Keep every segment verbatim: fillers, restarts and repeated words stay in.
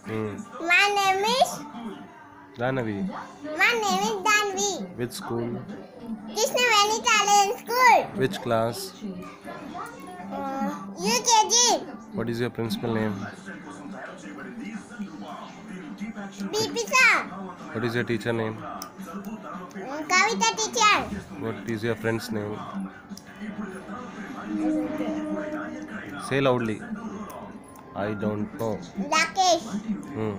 Hmm. My name is Danavi. My name is Danvi. Which school? Krishnaveni Talent School. Which class? Uh, U K G. What is your principal name? Deepika. What is your teacher name? Um, Kavita teacher. What is your friend's name? Say loudly. I don't know. Rakesh. Hmm.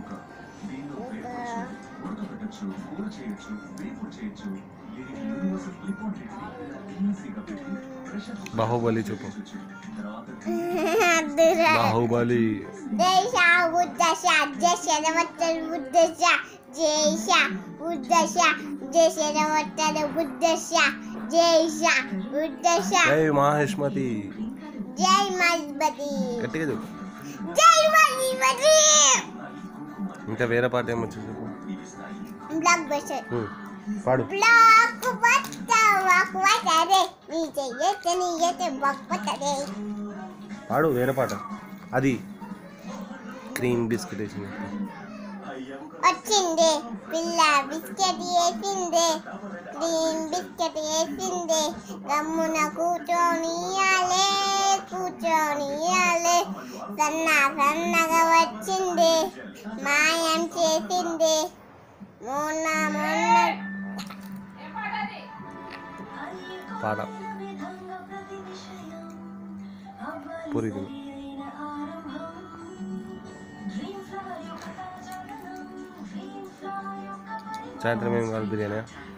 Bahubali chupo. Bahubali. Desha Buddhasha Desha Navatal Buddhasha Desha Buddhasha Desha Navatal Buddhasha Desha Buddhasha Jai Maheshmati. Jai Maheshmati. గట్టిగా చెప్పు. Jai Maheshmati. ఇంకా వేరే పాట ఏమొచ్చు చెప్పు. Block buster. పాడు. Block buster walk watare ni cheyete ni yete walk watare. పాడు వేరే పాట. అది క్రీమ్ బిస్కెట్ వేసింది. వచ్చింది పిల్ల బిస్కెట్ వేసింది క్రీమ్ బిస్కెట్ వేసింది గమ్మున కూర్చొనియాలే కూర్చొనియాలే సన్న సన్నగా వచ్చింది మాయం చేసింది మొన్న మొన్న పాట పూరి సాయంత్రం ఏం కావాలి బిర్యానీ